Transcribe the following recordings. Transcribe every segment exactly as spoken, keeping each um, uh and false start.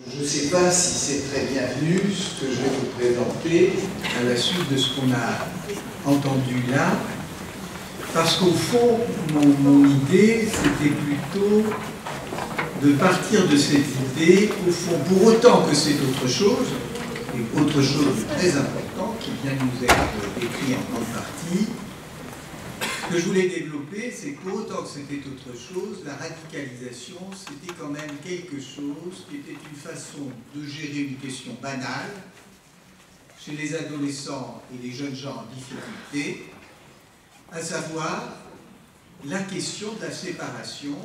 Je ne sais pas si c'est très bienvenu ce que je vais vous présenter à la suite de ce qu'on a entendu là, parce qu'au fond, mon, mon idée, c'était plutôt de partir de cette idée, au fond, pour autant que c'est autre chose, et autre chose de très important, qui vient de nous être décrit en grande partie. Ce que je voulais développer, c'est que pour autant que c'était autre chose, la radicalisation, c'était quand même quelque chose qui était une façon de gérer une question banale chez les adolescents et les jeunes gens en difficulté, à savoir la question de la séparation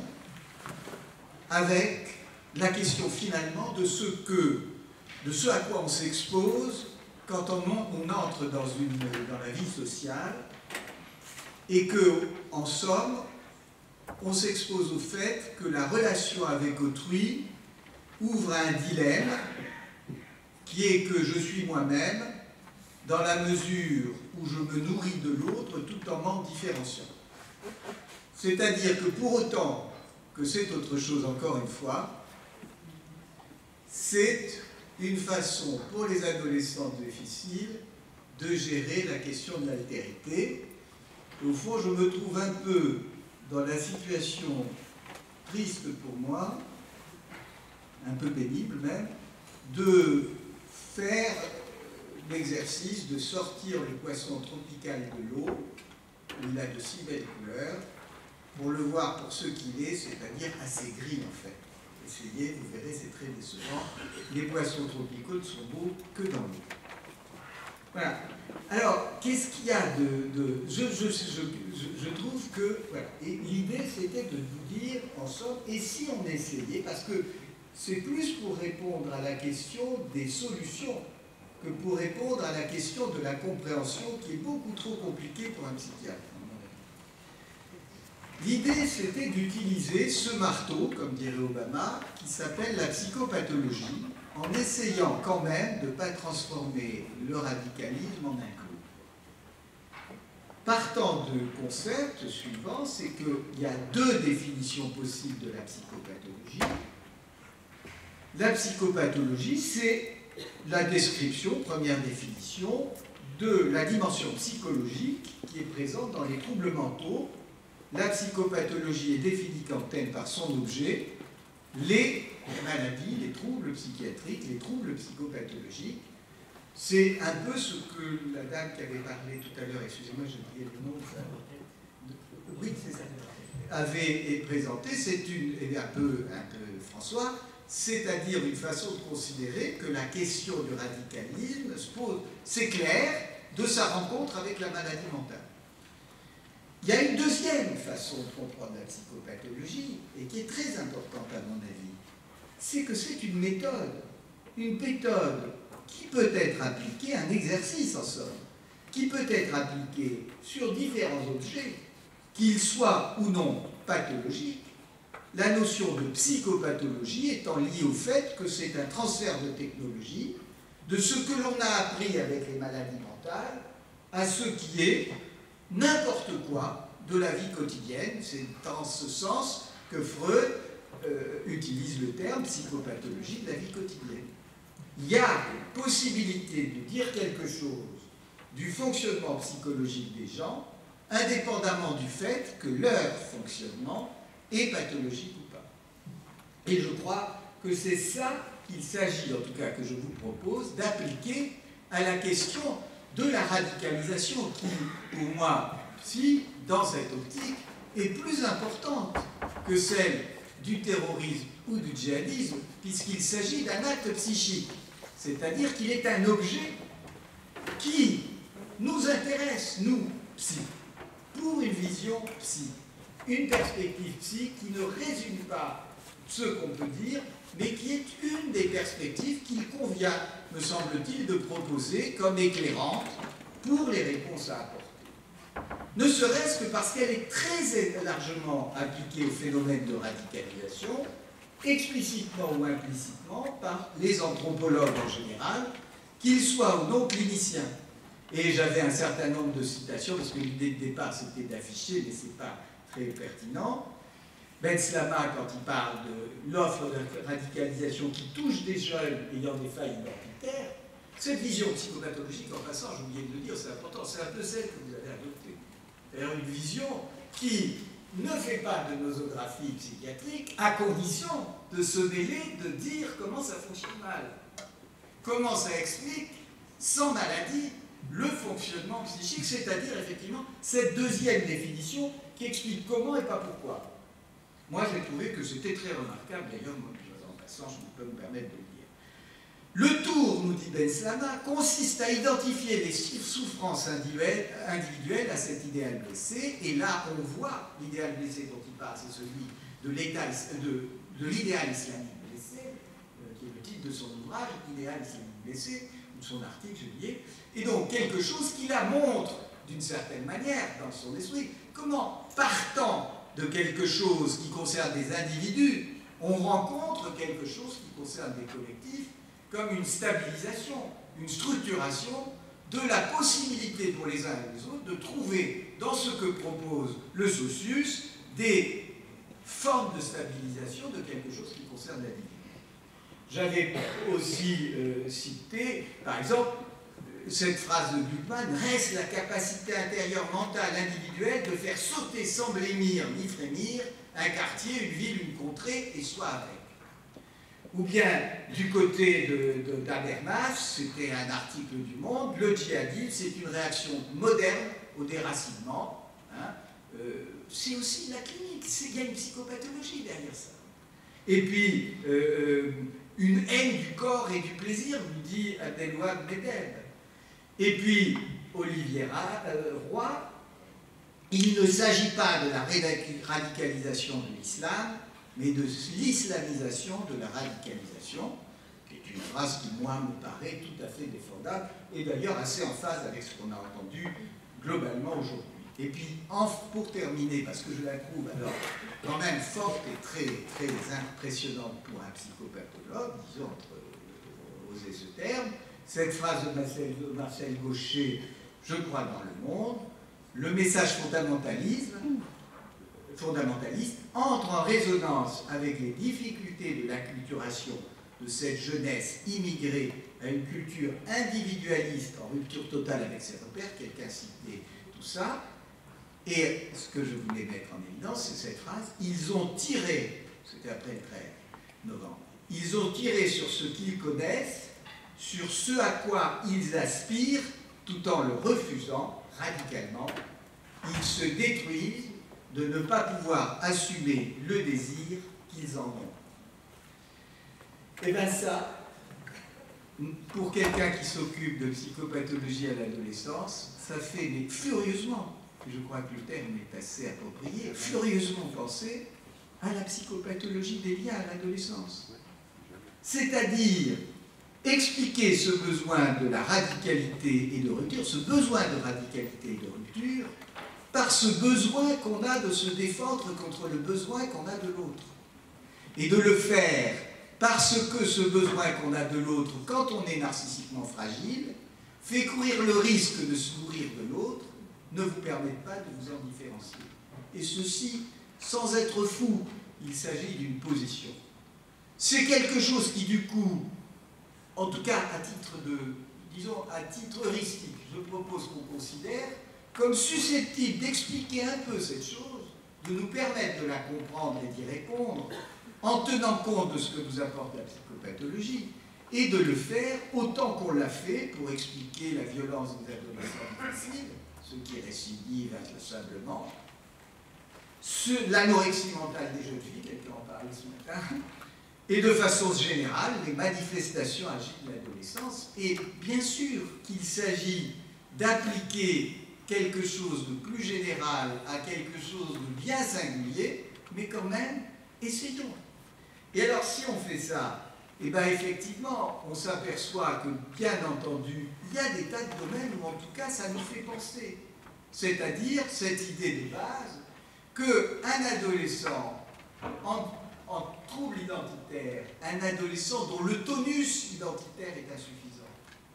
avec la question finalement de ce, que, de ce à quoi on s'expose quand on, on entre dans, une, dans la vie sociale, et que, en somme, on s'expose au fait que la relation avec autrui ouvre un dilemme qui est que je suis moi-même dans la mesure où je me nourris de l'autre tout en m'en différenciant. C'est-à-dire que pour autant que c'est autre chose, encore une fois, c'est une façon pour les adolescents difficiles de gérer la question de l'altérité. Au fond, je me trouve un peu dans la situation triste pour moi, un peu pénible même, de faire l'exercice de sortir le poisson tropical de l'eau, où il a de si belles couleurs, pour le voir pour ce qu'il est, c'est-à-dire assez gris en fait. Essayez, vous verrez, c'est très décevant. Les poissons tropicaux ne sont beaux que dans l'eau. Voilà. Alors, qu'est-ce qu'il y a de... de je, je, je, je trouve que... Voilà. Et l'idée, c'était de vous dire, en somme, et si on essayait, parce que c'est plus pour répondre à la question des solutions que pour répondre à la question de la compréhension qui est beaucoup trop compliquée pour un psychiatre. L'idée, c'était d'utiliser ce marteau, comme dirait Obama, qui s'appelle la psychopathologie, en essayant quand même de ne pas transformer le radicalisme en un clou. Partant du concept suivant, c'est qu'il y a deux définitions possibles de la psychopathologie. La psychopathologie, c'est la description, première définition, de la dimension psychologique qui est présente dans les troubles mentaux. La psychopathologie est définie comme telle par son objet, les maladies, les troubles psychiatriques, les troubles psychopathologiques. C'est un peu ce que la dame qui avait parlé tout à l'heure, excusez-moi, j'ai oublié le nom, ça, oui, c'est ça, avait présenté, c'est une, et un peu, un peu François, c'est-à-dire une façon de considérer que la question du radicalisme se pose, c'est clair, de sa rencontre avec la maladie mentale. Il y a une deuxième façon de comprendre la psychopathologie, et qui est très importante à mon avis, c'est que c'est une méthode, une méthode qui peut être appliquée, un exercice en somme, qui peut être appliqué sur différents objets, qu'ils soient ou non pathologiques, la notion de psychopathologie étant liée au fait que c'est un transfert de technologie de ce que l'on a appris avec les maladies mentales à ce qui est n'importe quoi de la vie quotidienne. C'est dans ce sens que Freud euh, utilise le terme psychopathologie de la vie quotidienne. Il y a possibilité de dire quelque chose du fonctionnement psychologique des gens, indépendamment du fait que leur fonctionnement est pathologique ou pas. Et je crois que c'est ça qu'il s'agit, en tout cas que je vous propose, d'appliquer à la question de la radicalisation qui, pour moi, si, dans cette optique, est plus importante que celle du terrorisme ou du djihadisme, puisqu'il s'agit d'un acte psychique, c'est-à-dire qu'il est un objet qui nous intéresse, nous, psy, pour une vision psy, une perspective psy qui ne résume pas ce qu'on peut dire, mais qui est une des perspectives qu'il convient, me semble-t-il, de proposer comme éclairante pour les réponses à apporter. Ne serait-ce que parce qu'elle est très largement appliquée au phénomène de radicalisation, explicitement ou implicitement par les anthropologues en général, qu'ils soient ou non cliniciens. Et j'avais un certain nombre de citations, parce que l'idée de départ c'était d'afficher, mais ce n'est pas très pertinent. Ben Slama, quand il parle de l'offre de radicalisation qui touche des jeunes ayant des failles identitaires, cette vision psychopathologique, en passant, j'ai oublié de le dire, c'est important, c'est un peu celle que vous avez adoptée. C'est-à-dire une vision qui ne fait pas de nosographie psychiatrique à condition de se mêler, de dire comment ça fonctionne mal. Comment ça explique, sans maladie, le fonctionnement psychique, c'est-à-dire effectivement cette deuxième définition qui explique comment et pas pourquoi. Moi, j'ai trouvé que c'était très remarquable, d'ailleurs, moi, en passant, je peux me permettre de le dire. Le tour, nous dit Ben Slama, consiste à identifier les souffrances individuelles à cet idéal blessé, et là, on voit l'idéal blessé dont il parle, c'est celui de l'idéal islamique blessé, euh, qui est le titre de son ouvrage, Idéal islamique blessé, ou de son article, je dirais, et donc quelque chose qui la montre, d'une certaine manière, dans son esprit, comment, partant de quelque chose qui concerne des individus, on rencontre quelque chose qui concerne des collectifs, comme une stabilisation, une structuration de la possibilité pour les uns et les autres de trouver dans ce que propose le socius des formes de stabilisation de quelque chose qui concerne l'individu. J'avais aussi euh, cité, par exemple, cette phrase de Gluckman, reste la capacité intérieure mentale individuelle de faire sauter sans blêmir ni frémir un quartier, une ville, une contrée, et soit avec. Ou bien, du côté de, de, d'Habermas, c'était un article du Monde, le djihadisme, c'est une réaction moderne au déracinement. Hein, euh, c'est aussi la clinique, il y a une psychopathologie derrière ça. Et puis, euh, une haine du corps et du plaisir, nous dit Abdelwahab Medeb. Et puis, Olivier euh, Roy, il ne s'agit pas de la radicalisation de l'islam, mais de l'islamisation de la radicalisation, qui est une phrase qui, moi, me paraît tout à fait défendable, et d'ailleurs assez en phase avec ce qu'on a entendu globalement aujourd'hui. Et puis, en, pour terminer, parce que je la trouve alors quand même forte et très, très impressionnante pour un psychopathologue, disons, entre euh, oser ce terme, cette phrase de Marcel, de Marcel Gaucher, je crois dans le monde, le message fondamentaliste, fondamentaliste entre en résonance avec les difficultés de l'acculturation de cette jeunesse immigrée à une culture individualiste en rupture totale avec ses repères, quelqu'un citait tout ça, et ce que je voulais mettre en évidence, c'est cette phrase, ils ont tiré, c'était après le treize novembre, ils ont tiré sur ce qu'ils connaissent, sur ce à quoi ils aspirent, tout en le refusant radicalement. Ils se détruisent de ne pas pouvoir assumer le désir qu'ils en ont. Et bien ça, pour quelqu'un qui s'occupe de psychopathologie à l'adolescence, ça fait mais furieusement, je crois que le terme est assez approprié, furieusement penser à la psychopathologie des liens à l'adolescence. C'est-à-dire expliquer ce besoin de la radicalité et de rupture, ce besoin de radicalité et de rupture, par ce besoin qu'on a de se défendre contre le besoin qu'on a de l'autre. Et de le faire parce que ce besoin qu'on a de l'autre, quand on est narcissiquement fragile, fait courir le risque de se nourrir de l'autre, ne vous permet pas de vous en différencier. Et ceci, sans être fou, il s'agit d'une position. C'est quelque chose qui, du coup, en tout cas à titre de, disons, à titre heuristique, je propose qu'on considère comme susceptible d'expliquer un peu cette chose, de nous permettre de la comprendre et d'y répondre, en tenant compte de ce que nous apporte la psychopathologie, et de le faire autant qu'on l'a fait pour expliquer la violence des adolescents difficiles, ceux qui récidivent inlassablement, l'anorexie mentale des jeunes filles, quelqu'un en parlait ce matin, et de façon générale, les manifestations agiles de l'adolescence. Et bien sûr qu'il s'agit d'appliquer quelque chose de plus général à quelque chose de bien singulier, mais quand même, essayons. Et alors, si on fait ça, eh bien effectivement, on s'aperçoit que, bien entendu, il y a des tas de domaines où, en tout cas, ça nous fait penser. C'est-à-dire cette idée de base qu'un adolescent en, en trouble identitaire, un adolescent dont le tonus identitaire est insuffisant,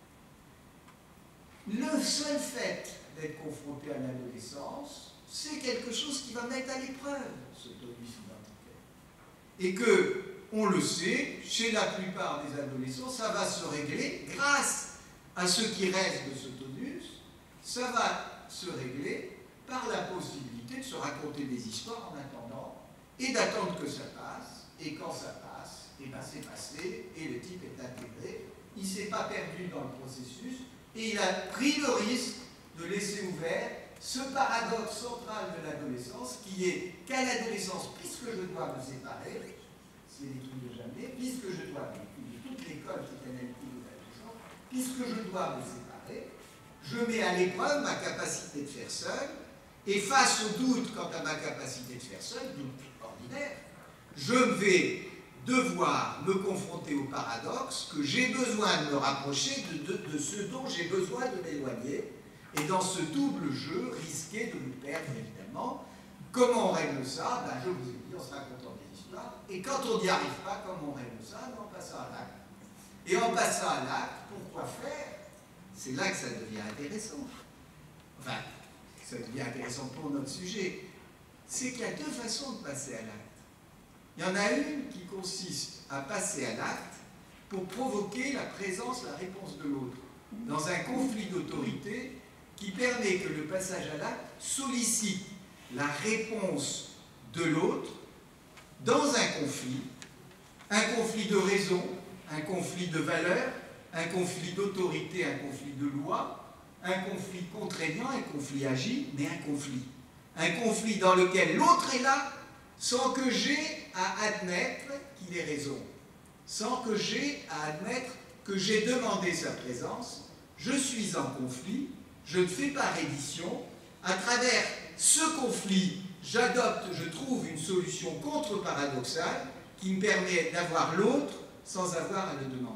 le seul fait d'être confronté à l'adolescence, c'est quelque chose qui va mettre à l'épreuve ce tonus identitaire. Et que, on le sait, chez la plupart des adolescents, ça va se régler grâce à ce qui reste de ce tonus, ça va se régler par la possibilité de se raconter des histoires en attendant et d'attendre que ça passe. Et quand ça passe, et ben c'est passé et le type est intégré. Il ne s'est pas perdu dans le processus et il a pris le risque de laisser ouvert ce paradoxe central de l'adolescence qui est qu'à l'adolescence, puisque je dois me séparer, c'est les trucs de jamais, puisque je dois, de toute l'école qui connaît le coup de l'adolescence, puisque je dois me séparer, je mets à l'épreuve ma capacité de faire seul, et face au doute quant à ma capacité de faire seul, doute ordinaire, je vais devoir me confronter au paradoxe que j'ai besoin de me rapprocher de, de, de ce dont j'ai besoin de m'éloigner, et dans ce double jeu, risquer de me perdre évidemment. Comment on règle ça? Ben, je vous ai dit, en se racontant des histoires, et quand on n'y arrive pas, comment on règle ça? Ben, en passant à l'acte. Et en passant à l'acte, pourquoi faire? C'est là que ça devient intéressant. Enfin, ça devient intéressant pour notre sujet. C'est qu'il y a deux façons de passer à l'acte. Il y en a une qui consiste à passer à l'acte pour provoquer la présence, la réponse de l'autre, dans un conflit d'autorité qui permet que le passage à l'acte sollicite la réponse de l'autre dans un conflit, un conflit de raison, un conflit de valeur, un conflit d'autorité, un conflit de loi, un conflit contraignant, un conflit agi, mais un conflit. Un conflit dans lequel l'autre est là sans que j'ai à admettre qu'il ait raison, sans que j'ai à admettre que j'ai demandé sa présence. Je suis en conflit, je ne fais pas reddition. À travers ce conflit, j'adopte, je trouve une solution contre-paradoxale qui me permet d'avoir l'autre sans avoir à le demander.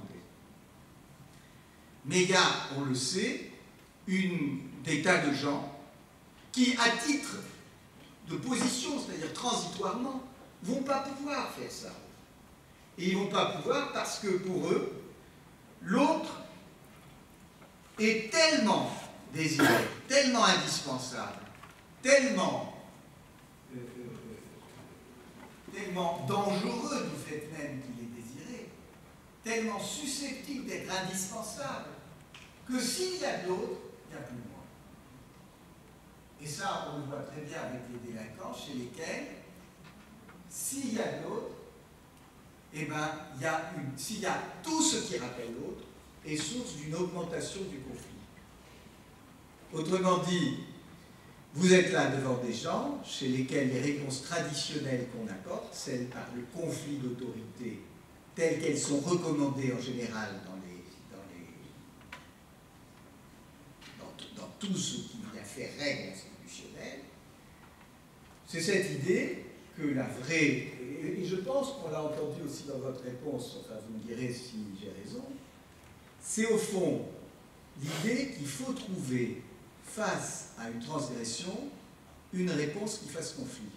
Mais il y a, on le sait, une, des tas de gens qui, à titre de position, c'est-à-dire transitoirement, ne vont pas pouvoir faire ça. Et ils ne vont pas pouvoir parce que pour eux, l'autre est tellement désiré, tellement indispensable, tellement, euh, euh, tellement dangereux du fait même qu'il est désiré, tellement susceptible d'être indispensable, que s'il y a d'autres, il n'y a plus moi. Et ça, on le voit très bien avec les délinquants, chez lesquels, s'il y a d'autres, eh ben, il y a une, s'il y a tout ce qui rappelle l'autre, est source d'une augmentation du conflit. Autrement dit, vous êtes là devant des gens chez lesquels les réponses traditionnelles qu'on apporte, celles par le conflit d'autorité, telles qu'elles sont recommandées en général dans, les, dans, les, dans, dans tout ce qui a fait règle institutionnelle, c'est cette idée que la vraie, et je pense qu'on l'a entendu aussi dans votre réponse, enfin vous me direz si j'ai raison, c'est au fond l'idée qu'il faut trouver face à une transgression une réponse qui fasse conflit.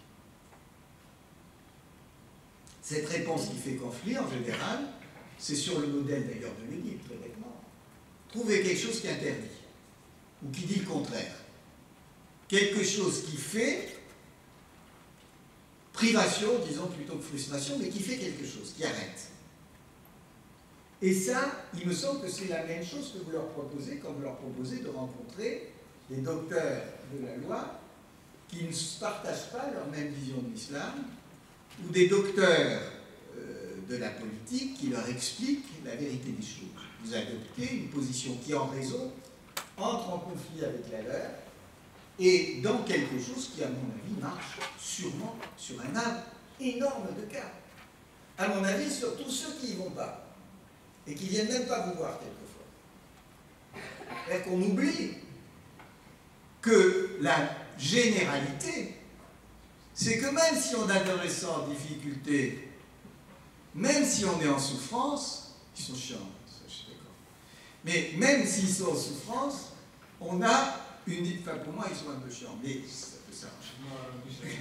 Cette réponse qui fait conflit, en général, c'est sur le modèle d'ailleurs de l'Oedipe, très bêtement. Trouver quelque chose qui interdit, ou qui dit le contraire. Quelque chose qui fait privation, disons plutôt que frustration, mais qui fait quelque chose, qui arrête. Et ça, il me semble que c'est la même chose que vous leur proposez quand vous leur proposez de rencontrer des docteurs de la loi qui ne partagent pas leur même vision de l'islam, ou des docteurs euh, de la politique qui leur expliquent la vérité des choses. Vous adoptez une position qui, en raison, entre en conflit avec la leur, et dans quelque chose qui, à mon avis, marche sûrement sur un âme énorme de cas. À mon avis, sur tous ceux qui n'y vont pas, et qui ne viennent même pas vous voir quelquefois. C'est-à-dire qu'on oublie que la généralité, c'est que même si on a des adolescents en difficulté, même si on est en souffrance, ils sont chiants, ça, je suis d'accord. Mais même s'ils sont en souffrance, on a une... Enfin, pour moi, ils sont un peu chiants, mais ça peut s'arranger.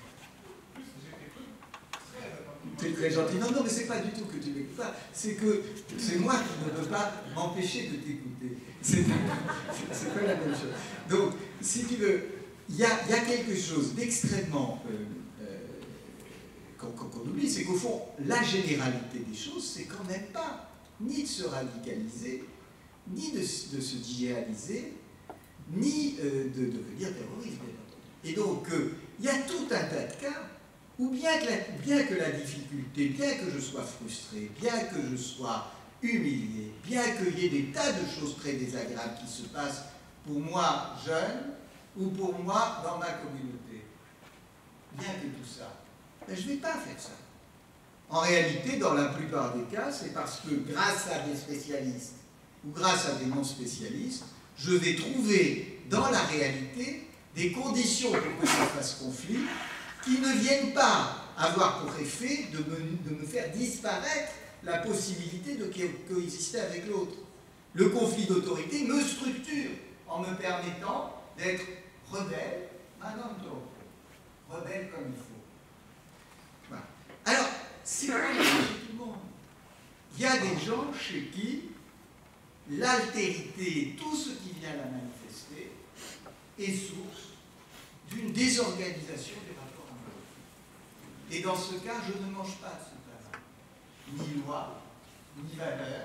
Tu es très gentil. Non, non, mais c'est pas du tout que tu m'écoutes pas. C'est que c'est moi qui ne peux pas m'empêcher de t'écouter. C'est pas la même chose. Donc, si tu veux, il y, y a quelque chose d'extrêmement... Euh, euh, qu'on qu'on oublie. c'est qu'au fond, la généralité des choses, c'est quand même pas ni de se radicaliser, ni de, de se djihadiser, ni euh, de devenir terroriste, bien entendu. Et donc, euh, il y a tout un tas de cas où bien que, la, bien que la difficulté, bien que je sois frustré, bien que je sois humilié, bien qu'il y ait des tas de choses très désagréables qui se passent pour moi jeune ou pour moi dans ma communauté, bien que tout ça, ben, je ne vais pas faire ça. En réalité, dans la plupart des cas, c'est parce que grâce à des spécialistes ou grâce à des non-spécialistes, je vais trouver dans la réalité des conditions pour que ça fasse conflit qui ne viennent pas avoir pour effet de me, de me faire disparaître la possibilité de coexister avec l'autre. Le conflit d'autorité me structure en me permettant d'être rebelle, maintenant rebelle comme il faut. Voilà. Alors, c'est pas chez tout le monde. Il y a des gens chez qui l'altérité, tout ce qui vient la manifester, est source d'une désorganisation des rapports entre eux. Et dans ce cas, je ne mange pas de ce pain-là. Ni loi, ni valeur,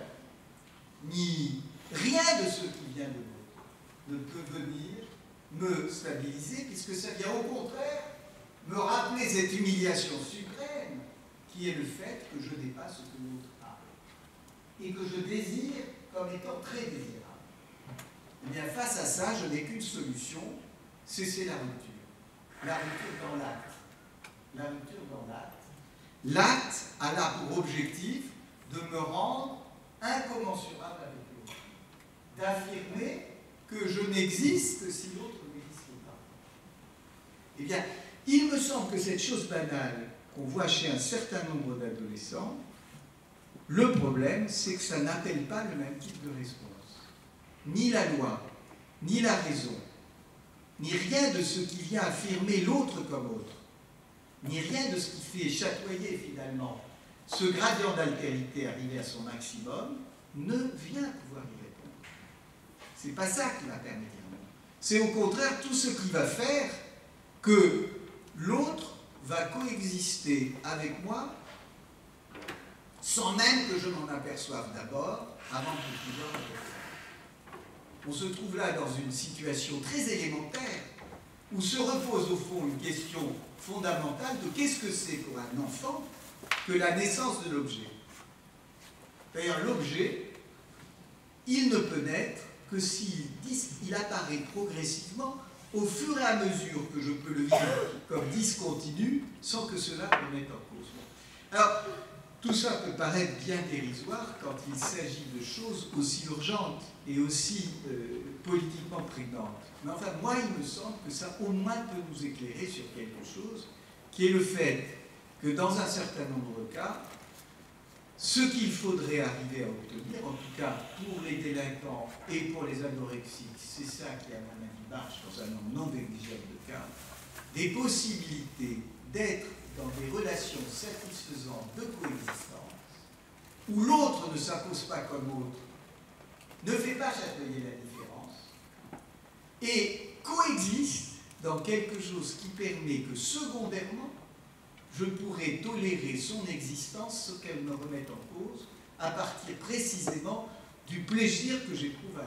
ni rien de ce qui vient de l'autre ne peut venir me stabiliser, puisque ça vient au contraire me rappeler cette humiliation suprême qui est le fait que je n'ai pas ce que l'autre a et que je désire comme étant très désirable. Eh bien, face à ça, je n'ai qu'une solution, c'est la rupture. La rupture dans l'acte. La rupture dans l'acte. L'acte a là pour objectif de me rendre incommensurable avec l'autre, d'affirmer que je n'existe que si l'autre n'existe pas. Eh bien, il me semble que cette chose banale qu'on voit chez un certain nombre d'adolescents, le problème, c'est que ça n'appelle pas le même type de réponse. Ni la loi, ni la raison, ni rien de ce qui vient affirmer l'autre comme autre, ni rien de ce qui fait chatoyer finalement ce gradient d'altérité arrivé à son maximum, ne vient pouvoir y répondre. C'est pas ça qui va permettre. C'est au contraire tout ce qui va faire que l'autre va coexister avec moi sans même que je m'en aperçoive d'abord, avant de pouvoir le faire. On se trouve là dans une situation très élémentaire, où se repose au fond une question fondamentale de qu'est-ce que c'est pour un enfant que la naissance de l'objet. D'ailleurs, l'objet, il ne peut naître que s'il il apparaît progressivement au fur et à mesure que je peux le vivre comme discontinu, sans que cela me mette en cause. Alors, tout ça peut paraître bien dérisoire quand il s'agit de choses aussi urgentes et aussi euh, politiquement prégnantes. Mais enfin, moi, il me semble que ça au moins peut nous éclairer sur quelque chose, qui est le fait que dans un certain nombre de cas, ce qu'il faudrait arriver à obtenir, en tout cas pour les délinquants et pour les anorexiques, c'est ça qui, à mon avis, marche dans un nombre non négligeable de cas, des possibilités d'être dans des relations satisfaisantes de coexistence, où l'autre ne s'impose pas comme autre, ne fait pas chatoyer la différence, et coexiste dans quelque chose qui permet que, secondairement, je pourrais tolérer son existence, ce qu'elle me remette en cause, à partir précisément du plaisir que j'éprouve à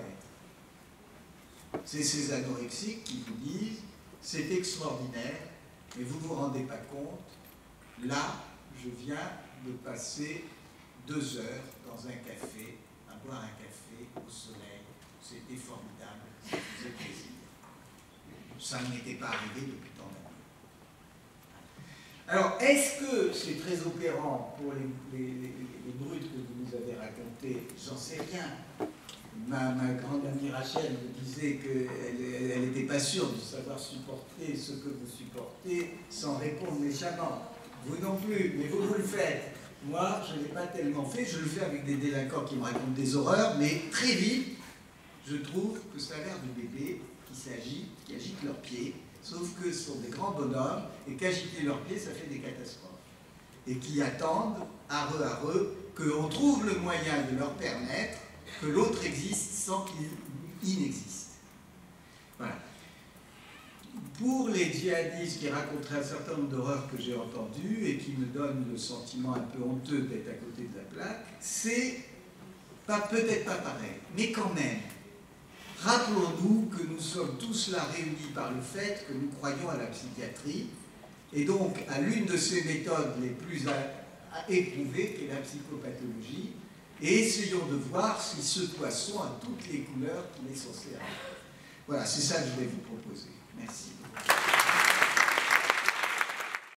être. C'est ces anorexiques qui vous disent « c'est extraordinaire, mais vous ne vous rendez pas compte, là, je viens de passer deux heures dans un café, à boire un café au soleil, c'était formidable, ça faisait plaisir. Ça ne m'était pas arrivé depuis tant d'années. » Alors, est-ce que c'est très opérant pour les, les, les, les brutes que vous nous avez racontées? J'en sais rien. Ma, ma grande amie Rachel me disait qu'elle n'était pas sûre de savoir supporter ce que vous supportez sans répondre méchamment. Vous non plus, mais vous, vous le faites. Moi, je ne l'ai pas tellement fait. Je le fais avec des délinquants qui me racontent des horreurs, mais très vite, je trouve que ça a l'air de bébés qui s'agitent, qui agitent leurs pieds, sauf que ce sont des grands bonhommes, et qu'agiter leurs pieds, ça fait des catastrophes. Et qui attendent, areux, areux, qu'on trouve le moyen de leur permettre que l'autre existe sans qu'il n'existe. Voilà. pour les djihadistes qui raconteraient un certain nombre d'horreurs que j'ai entendues et qui me donnent le sentiment un peu honteux d'être à côté de la plaque, c'est peut-être pas pareil, mais quand même, rappelons-nous que nous sommes tous là réunis par le fait que nous croyons à la psychiatrie et donc à l'une de ces méthodes les plus à, à éprouver, qui est la psychopathologie, et essayons de voir si ce poisson a toutes les couleurs qu'il est censé avoir. Voilà, c'est ça que je vais vous proposer. Merci.